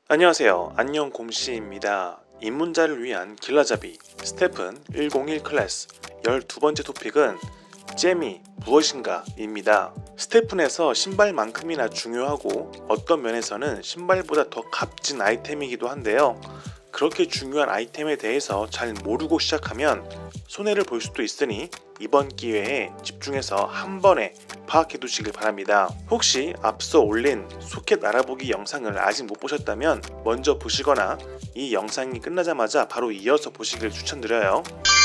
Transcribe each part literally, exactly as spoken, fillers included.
안녕하세요. 안녕 곰씨입니다. 입문자를 위한 길라잡이 스테픈 백일 클래스 열두 번째 토픽은 잼이 무엇인가 입니다. 스테픈에서 신발만큼이나 중요하고 어떤 면에서는 신발보다 더 값진 아이템이기도 한데요. 그렇게 중요한 아이템에 대해서 잘 모르고 시작하면 손해를 볼 수도 있으니 이번 기회에 집중해서 한 번에 파악해 두시길 바랍니다. 혹시 앞서 올린 소켓 알아보기 영상을 아직 못 보셨다면 먼저 보시거나 이 영상이 끝나자마자 바로 이어서 보시길 추천드려요.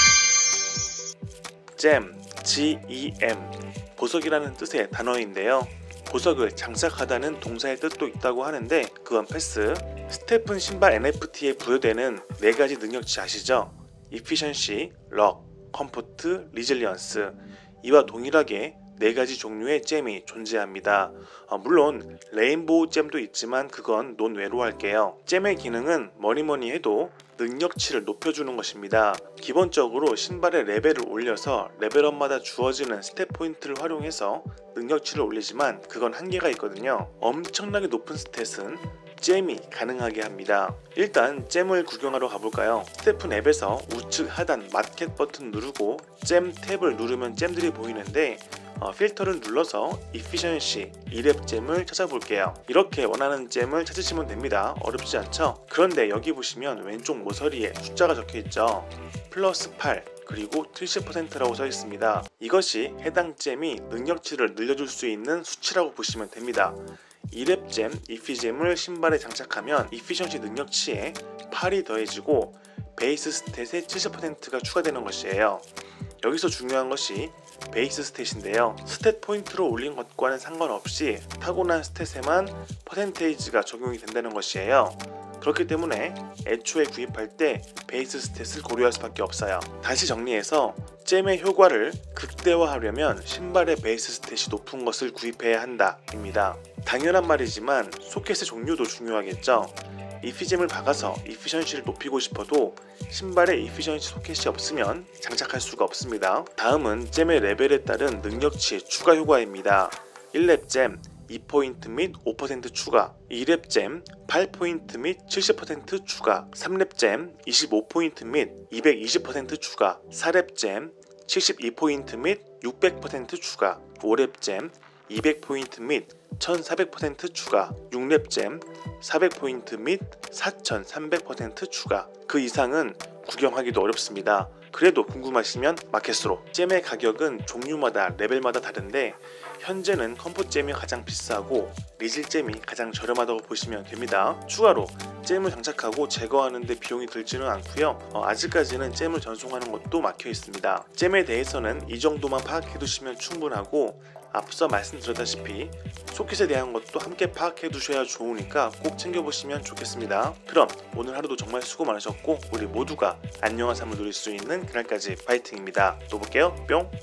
잼, 지 이 엠, 보석이라는 뜻의 단어인데요. 보석을 장착하다는 동사의 뜻도 있다고 하는데 그건 패스. 스테픈 신발 엔에프티에 부여되는 네 가지 능력치 아시죠? Efficiency, Luck, Comfort, Resilience. 이와 동일하게 네 가지 종류의 잼이 존재합니다. 어, 물론 레인보우 잼도 있지만 그건 논외로 할게요. 잼의 기능은 뭐니뭐니 해도 능력치를 높여주는 것입니다. 기본적으로 신발의 레벨을 올려서 레벨업마다 주어지는 스탯 포인트를 활용해서 능력치를 올리지만 그건 한계가 있거든요. 엄청나게 높은 스탯은 잼이 가능하게 합니다. 일단 잼을 구경하러 가볼까요? 스테픈 앱에서 우측 하단 마켓 버튼 누르고 잼 탭을 누르면 잼들이 보이는데 어, 필터를 눌러서 Efficiency 이 렙 잼을 찾아볼게요. 이렇게 원하는 잼을 찾으시면 됩니다. 어렵지 않죠? 그런데 여기 보시면 왼쪽 모서리에 숫자가 적혀있죠. 플러스 팔 그리고 칠십 퍼센트라고 써있습니다. 이것이 해당 잼이 능력치를 늘려줄 수 있는 수치라고 보시면 됩니다. 이 렙 잼, 이피잼을 신발에 장착하면 이피션시 능력치에 팔이 더해지고 베이스 스탯의 칠십 퍼센트가 추가되는 것이에요. 여기서 중요한 것이 베이스 스탯인데요. 스탯 포인트로 올린 것과는 상관없이 타고난 스탯에만 퍼센테이지가 적용이 된다는 것이에요. 그렇기 때문에 애초에 구입할 때 베이스 스탯을 고려할 수밖에 없어요. 다시 정리해서 잼의 효과를 극대화하려면 신발의 베이스 스탯이 높은 것을 구입해야 한다 입니다. 당연한 말이지만 소켓의 종류도 중요하겠죠. 이피잼을 박아서 이피션시를 높이고 싶어도 신발에 이피션시 소켓이 없으면 장착할 수가 없습니다. 다음은 잼의 레벨에 따른 능력치의 추가 효과입니다. 일 렙 잼 이 포인트 및 오 퍼센트 추가, 이 렙 잼 팔 포인트 및 칠십 퍼센트 추가, 삼 렙 잼 이십오 포인트 및 이백이십 퍼센트 추가, 사 렙 잼 칠십이 포인트 및 육백 퍼센트 추가, 오 렙 잼 이백 포인트 및 천사백 퍼센트 추가, 육 렙 잼 사백 포인트 및 사천삼백 퍼센트 추가. 그 이상은 구경하기도 어렵습니다. 그래도 궁금하시면 마켓으로. 잼의 가격은 종류마다 레벨마다 다른데 현재는 컴포트잼이 가장 비싸고 리즐잼이 가장 저렴하다고 보시면 됩니다. 추가로 잼을 장착하고 제거하는 데 비용이 들지는 않고요. 어, 아직까지는 잼을 전송하는 것도 막혀 있습니다. 잼에 대해서는 이 정도만 파악해 두시면 충분하고 앞서 말씀드렸다시피 소켓에 대한 것도 함께 파악해 두셔야 좋으니까 꼭 챙겨보시면 좋겠습니다. 그럼 오늘 하루도 정말 수고 많으셨고 우리 모두가 안녕한 삶을 누릴 수 있는 그날까지 파이팅입니다. 또 볼게요. 뿅.